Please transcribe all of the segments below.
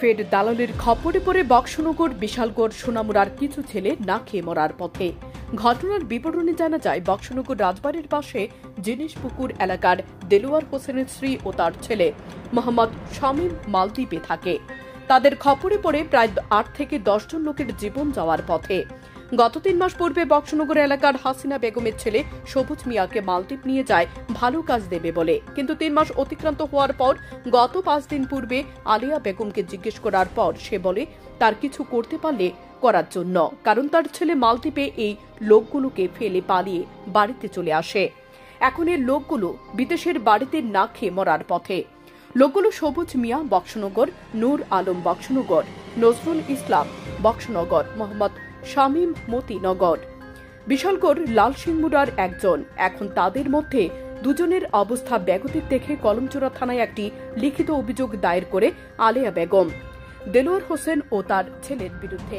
ফের দালালের খপ্পরে পড়ে বক্সনগর বিশালগড় সোনামুড়ার কিছু ছেলে না খেয়ে মরার পথে। ঘটনার বিবরণে জানা যায়, বক্সনগর রাজবাড়ির পাশে জিনিসপুকুর এলাকার দেলোয়ার হোসেনের স্ত্রী ও তার ছেলে মোহাম্মদ শামীম মালদ্বীপে থাকে। তাদের খপ্পরে পড়ে প্রায় 8 থেকে 10 জন লোকের জীবন যাওয়ার পথে। গত 3 মাস পূর্বে বক্সনগর এলাকার হাসিনা বেগমের ছেলে সবুজ মিয়াকে মালদ্বীপ নিয়ে যায় ভালো কাজ দেবে বলে, কিন্তু 3 মাস অতিক্রান্ত হওয়ার পর গত 5 দিন পূর্বে আলিয়া বেগমকে জিজ্ঞেস করার পর সে বলে তার কিছু করতে পারলে করার জন্য, কারণ তার ছেলে মালদ্বীপে এই লোকগুলোকে ফেলে পালিয়ে বাড়িতে চলে আসে। এখন এই লোকগুলো বিদেশের বাড়িতে না খেয়ে মরার পথে। লোকগুলো সবুজ মিয়া বক্সনগর, নূর আলম বক্সনগর, নজরুল ইসলাম বক্সনগর, মোহাম্মদ শামীম মতিনগর, বিশালগড় লালসিংমুড়ার একজন। এখন তাদের মধ্যে 2 জনের অবস্থা বেগতিক দেখে কলমচোরা থানায় একটি লিখিত অভিযোগ দায়ের করে আলিয়া বেগম, দেলোয়ার হোসেন ও তার ছেলের বিরুদ্ধে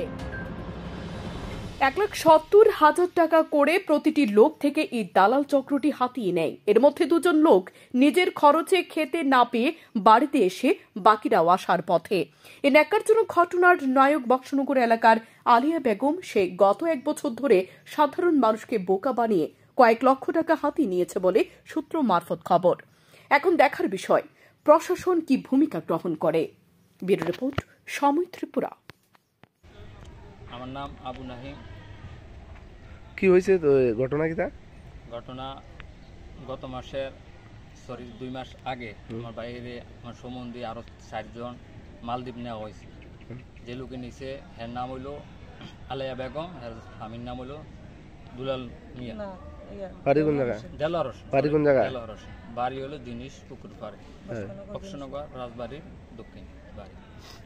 1,70,000 টাকা করে প্রতিটি লোক থেকে এই দালাল চক্রটি হাতিয়ে নেয়। এর মধ্যে 2 জন লোক নিজের খরচে খেতে না পেয়ে বাড়িতে এসে বাকিরাও আসার পথে। এই ন্যাক্কারজনক ঘটনার নায়ক বক্সনগর এলাকার আলিয়া বেগম। সে গত 1 বছর ধরে সাধারণ মানুষকে বোকা বানিয়ে কয়েক লক্ষ টাকা হাতিয়ে নিয়েছে বলে সূত্র মারফত খবর। এখন দেখার বিষয় প্রশাসন কি ভূমিকা গ্রহণ করে। ব্যুরো রিপোর্ট, সময় ত্রিপুরা। আমার নাম আবু নাহিম। কি হয়েছে ঘটনা? কি ঘটনা গত মাসের 2 মাস আগে আমার বাইরে আমার সম্বন্ধে আরো 4 জন মালদ্বীপ নেওয়া হয়েছে। যে লোকে নিচে এর নাম হইল আলিয়া বেগম, এর স্বামীর নাম হইল দুলাল মিয়া। বাড়ি কোন জায়গা? দেলোয়ার। বাড়ি কোন জায়গা? দেলোয়ার। বাড়ি হলো জিনিস পুকুর পাড়ে, বক্সনগর রাজবাড়ির দক্ষিণ বাড়ি।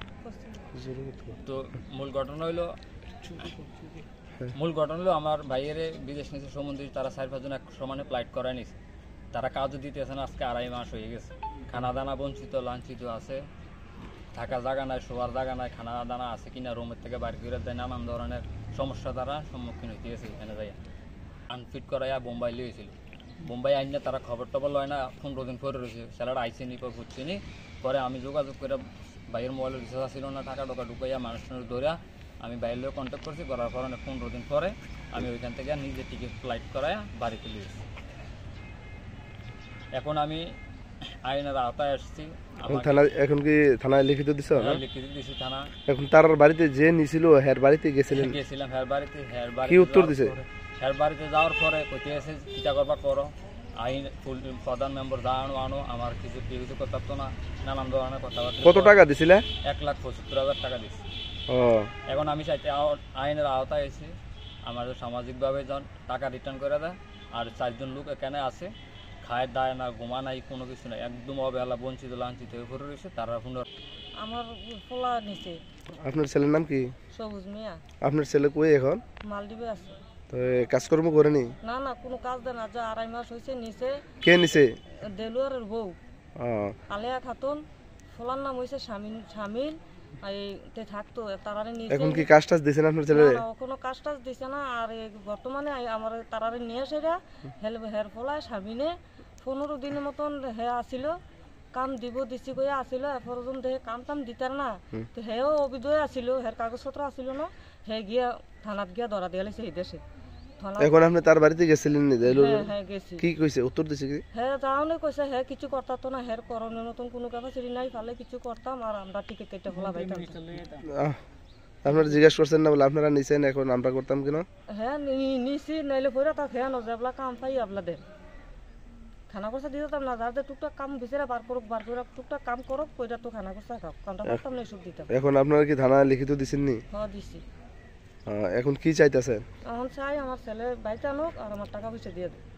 তো মূল ঘটনা হইলো আমার ভাইয়ের বিদেশ নিচে সম্বন্ধে তারা 4-5 জন এক সমানে ফ্লাইট করায় নিছে। তারা কাজও দিতেছে না, আজকে 2.5 মাস হয়ে গেছে। খানা দানা বঞ্চিত লাঞ্ছিত আছে, থাকা জায়গা নাই, শোয়ার জায়গা নাই, খানা দানা আছে কিনা রুমের থেকে বাইরে করে দেয়, নানান ধরনের সমস্যা তারা সম্মুখীন হইতে গেছে। এখানে যাইয়া আনফিট করাইয়া বোম্বাই লিয়েছিল। বোম্বাই আইনে তারা খবর টবর লয় না, 15 দিন পরে রয়েছে। স্যালাড আইসিনি পর বুঝছিনি। পরে আমি যোগাযোগ করে ভাইয়ের মোবাইলের রিচার্জ ছিল না, টাকা ঢুকাইয়া মানুষের ধরিয়া আমি বাইরে কন্ট্যাক্ট করছি। করার পর 15 দিন পরে আমি ওইখান থেকে নিজে টিকিট ফ্লাইট করাইয়া বাড়িতে লিয়েছি। এখন আমি আইনের আওতায় আসছি। এখন কি থানায় লিখিত দিছো? লিখিত দিছি থানা। এখন তার বাড়িতে যে নিছিল হের বাড়িতে গেছিলেন? গেছিলাম হের বাড়িতে। কি উত্তর দিছে? হের বাড়িতে যাওয়ার পরে কইতে আছে কিটা করবা করো, আইন প্রধান মেম্বার আনো, আমার কিছু করতে পারতো না, নানান ধরনের কথাবার্তা। কত টাকা দিছিলে? 1,75,000 টাকা দিছি। এখন আমি চাইতে আইনের আওতায় এসে আমাদের সামাজিকভাবে টাকা রিটার্ন করে দেয়। আর 4 জন লোক এখানে আছে, খায় দায় না, ঘুমা নাই, কোনো কিছু নাই, একদম অবহেলা বঞ্চিত লাঞ্ছিত হয়ে পড়ে রয়েছে। তারা আমার পোলা নিচে। আপনার ছেলের নাম কি? সবুজ মিয়া। আপনার ছেলে কই এখন? মালদ্বীপে আছে। তো কাজকর্ম করেনি? না না, কোনো কাজ দেয় না। যা 2.5 মাস হয়েছে নিচে। কে নিচে? দেলোয়ারের বউ আলিয়া খাতুন। পোলার নাম হয়েছে শামিল। থাকতো তারারে নিচে। এখন কি কাজ টাজ দিছেন আপনার ছেলে? কোনো কাজ টাজ দিছে না। আর বর্তমানে আমার তারারে নিয়ে সেরা হের ফলায় স্বামীনে 15 দিনের মতন হে আসিল, কাম দিব দিছি কইয়া আসিল। এরপর দেখে কাম দিতার না, তো হেও অভিযোগ আসিল, হের কাগজপত্র আসিল না। হে গিয়া থানাত গিয়া ধরা দিয়ে সেই দেশে। এখন আপনি তার বাড়িতে গেছিলেন? হ্যাঁ গেছি। কি কইছে? উত্তর দিছে কি? হ্যাঁ যাওনে কইছে হে কিছু করতাম না, হের করণীয় নতুন কোনো ক্যাপাসিটি নাই, ফালে কিছু করতাম আর আমরা টিকিট কেটে ফলা পাইতাম। আপনারা জিজ্ঞেস করছেন না বলে আপনারা নিছেন, এখন আমরা করতাম কেন? হ্যাঁ নিছি, নাইলে পরে তা ফেয়া নজাবলা কাম পাই আপনাদের খানা খরচা দিতাম না। যাদের টুকটাক কাম বিচারে বার করুক, টুকটাক কাম করুক, কইরা তো খানা খরচা খাও, কামটা করতাম না, এসব দিতাম। এখন আপনারা কি থানা লিখিত দিছেন নি? হ্যাঁ দিছি। এখন কি চাইতেছেন? এখন চাই আমার ছেলে বাড়িতে আনুক আর আমার টাকা পয়সা দিয়ে দেয়।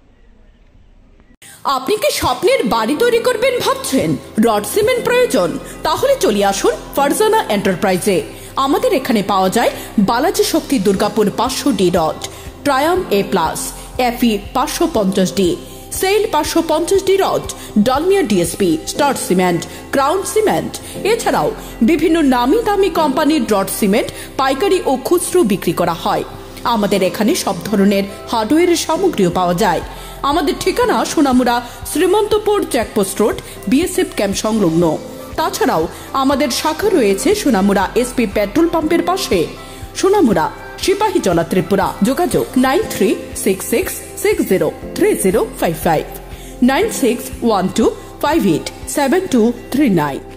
আপনি কি স্বপ্নের বাড়ি তৈরি করবেন ভাবছেন? রড সিমেন্ট প্রয়োজন? তাহলে চলে আসুন ফারজানা এন্টারপ্রাইজে। আমাদের এখানে পাওয়া যায় বালাজি শক্তি দুর্গাপুর 500D রড, ট্রায়াম A+, FE 550D, SAIL 550D rod, Dalmia DSP, star cement, crown cement. এছাড়াও বিভিন্ন নামি দামি কোম্পানির রড সিমেন্ট পাইকারি ও খুচরো বিক্রি করা হয়। আমাদের এখানে সব ধরনের হার্ডওয়্যারের সামগ্রীও পাওয়া যায়। আমাদের ঠিকানা Sonamura Srimantapur checkpost road, BSF camp সংলগ্ন। তাছাড়াও আমাদের শাখা রয়েছে সোনামুড়া এসপি পেট্রোল পাম্পের পাশে, সোনামুড়া, সিপাহীজলা, ত্রিপুরা। যোগাযোগ 9366603055, 9612587239।